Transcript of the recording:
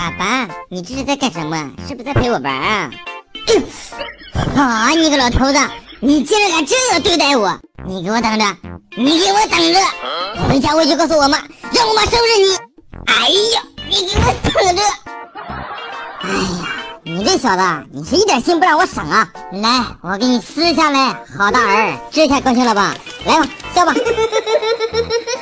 爸爸，你这是在干什么？是不是在陪我玩啊？你个老头子，你竟然敢这样对待我！你给我等着，你给我等着！回家我就告诉我妈，让我妈收拾你！哎呀，你给我等着！哎呀，你这小子，你是一点心不让我省啊！来，我给你撕下来，好大儿，这下高兴了吧？来吧，笑吧！